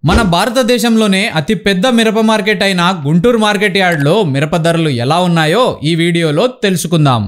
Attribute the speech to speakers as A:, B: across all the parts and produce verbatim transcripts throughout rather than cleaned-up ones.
A: మన భారతదేశంలోనే అతి పెద్ద మిరప మార్కెట్ అయిన గుంటూరు మార్కెట్ యార్డ్లో మిరప ధరలు ఎలా ఉన్నాయో ఈ వీడియోలో తెలుసుకుందాం.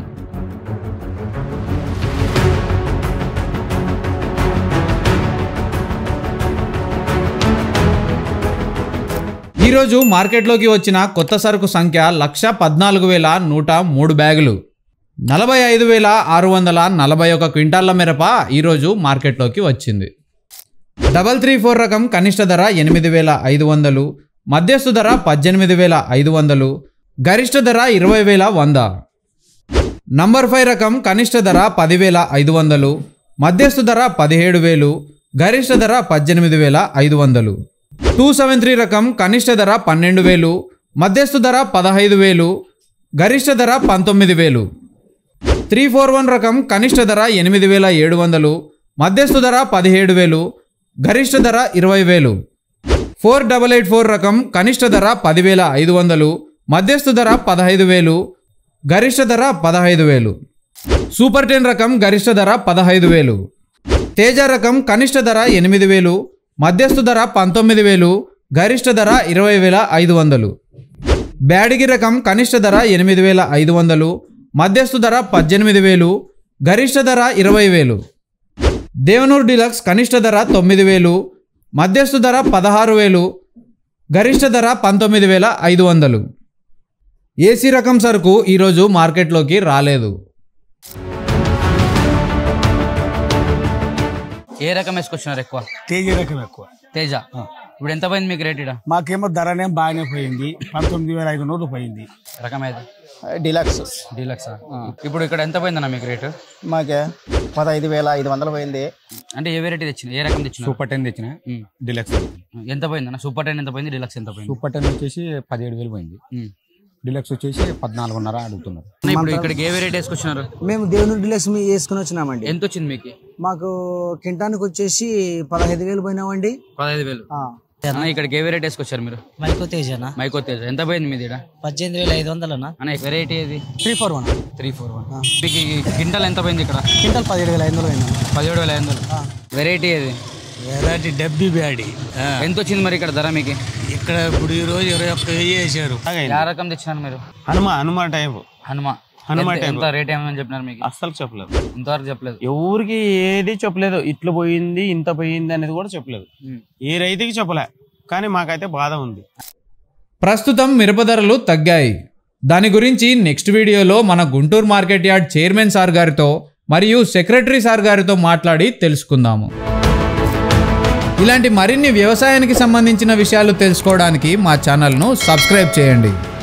A: ఈరోజు మార్కెట్లోకి వచ్చిన కొత్త సరుకు సంఖ్య లక్ష పద్నాలుగు వేల నూట మూడు బ్యాగులు. నలభై ఐదు వేల ఆరు వందల నలభై ఒక క్వింటాళ్ల మిరప ఈరోజు మార్కెట్లోకి వచ్చింది. డబల్ త్రీ ఫోర్ రకం కనిష్ట ధర ఎనిమిది వేల ఐదు వందలు, మధ్యస్థు ధర పద్దెనిమిది వేల ఐదు వందలు, గరిష్ట ధర ఇరవై వేల వంద. నంబర్ ఫైవ్ రకం కనిష్ట ధర పదివేల ఐదు వందలు, మధ్యస్థు ధర పదిహేడు వేలు, గరిష్ట ధర పద్దెనిమిది వేల ఐదు వందలు. టూ సెవెన్ త్రీ రకం కనిష్ట ధర పన్నెండు వేలు, మధ్యస్థు ధర పదహైదు వేలు, గరిష్ట ధర పంతొమ్మిది వేలు. త్రీ ఫోర్ వన్ రకం కనిష్ట ధర ఎనిమిది వేల ఏడు వందలు, మధ్యస్థు ధర పదిహేడు వేలు, గరిష్ట ధర ఇరవై వేలు. ఫోర్ డబల్ ఎయిట్ ఫోర్ రకం కనిష్ట ధర పదివేల ఐదు వందలు, మధ్యస్థు ధర పదహైదు వేలు, గరిష్ట ధర పదహైదు వేలు. సూపర్ టెన్ రకం గరిష్ట ధర పదహైదు వేలు. తేజ రకం కనిష్ట ధర ఎనిమిది వేలు, మధ్యస్థు ధర పంతొమ్మిది వేలు, గరిష్ట ధర ఇరవై వేల ఐదు వందలు. బ్యాడిగి రకం కనిష్ట ధర ఎనిమిది వేల ఐదు వందలు, మధ్యస్థు ధర పద్దెనిమిది వేలు, గరిష్ట ధర ఇరవై వేలు. దేవనూరు డీలక్స్ కనిష్ట ధర తొమ్మిది వేలు, మధ్యస్థు ధర పదహారు వేలు, గరిష్ట ధర పంతొమ్మిది వేల ఐదు వందలు. ఏసీ రకం సరుకు ఈరోజు మార్కెట్లోకి రాలేదు.
B: ఏ రకం వేసుకొచ్చినారు ఎక్కువ?
C: తేజ రకం ఎక్కువ.
B: తేజ ఇప్పుడు ఎంత పోయింది మీకు రేట్?
C: మాకేమో ధరనేం బాగానే పోయింది, పంతొమ్మిది వేల ఐదు వందలు పోయింది.
B: రకం అయితే
D: డిలక్స్
B: డీలక్స్. ఇప్పుడు ఇక్కడ ఎంత పోయిందన్న మీకు రేటు?
D: మాకే పదహైదు వేల ఐదు వందలు పోయింది.
B: అంటే ఏ వెరైటీ తెచ్చిన, ఏ రకం తెచ్చిన?
C: సూపర్ టెన్ తెచ్చిన, డిలక్స్.
B: ఎంత పోయిందన్న? సూపర్ టెన్ ఎంత పోయింది, డిలక్స్ ఎంత పోయింది?
C: సూపర్ టెన్ వచ్చేసి పదిహేడు వేలు పోయింది, డిలక్స్ వచ్చేసి పద్నాలుగున్నర అడుగుతున్నారు.
B: ఇప్పుడు ఇక్కడికి ఏ వెరైటీ వేసుకొచ్చినారు?
E: మేము దేవుని డిలక్స్ వేసుకుని వచ్చినామండి.
B: ఎంత వచ్చింది మీకు?
E: మాకు కింటానికి వచ్చేసి పదహైదు వేలు పోయినామండి.
B: పదహైదు వేలు. ఇక్కడికి ఏ వెరైటీ వేసుకొచ్చారు మీరు?
E: మైకో తేజనా.
B: మైకో తేజ ఎంత పోయింది మీది?
E: పద్దెనిమిది వేల ఐదు వందలనా
B: అన్న. వెరైటీ ఏది?
E: Three four one.
B: Three four one. మీకు క్వింటల్ ఎంత పోయింది ఇక్కడ?
E: కింటల్ పదిహేడు వేల ఐదు వందలు పోయినా.
B: పదిహేడు వేల ఐదు వందలు. వెరైటీ ఏది?
C: వెరైటీ డబ్బి బ్యాడి.
B: ఎంత వచ్చింది మరి ఇక్కడ ధర మీకు?
C: ఇక్కడ ఇప్పుడు ఈ రోజు ఇరవై ఒక్క వెయ్యి వేసారు.
B: ఏ రకం తెచ్చినారు మీరు?
C: హనుమా హనుమా టైప్.
B: హనుమా
C: హనుమా టైప్.
B: ఎంత రేట్ ఏమని చెప్పినారు మీకు?
C: అస్సలు చెప్పలేదు,
B: ఇంతవరకు చెప్పలేదు.
C: ఎవరికి ఏది చెప్పలేదు. ఇట్లా పోయింది ఇంత పోయింది అనేది కూడా చెప్పలేదు. ఏ రైతుకి చెప్పలే, కానీ మాకైతే బాధ ఉంది.
A: ప్రస్తుతం మిరప ధరలు తగ్గాయి. దాని గురించి నెక్స్ట్ వీడియోలో మన Guntur market yard chairman sir గారితో మరియు సెక్రటరీ సార్ గారితో మాట్లాడి తెలుసుకుందాము. ఇలాంటి మరిన్ని వ్యవసాయానికి సంబంధించిన విషయాలు తెలుసుకోవడానికి మా ఛానల్ను సబ్స్క్రైబ్ చేయండి.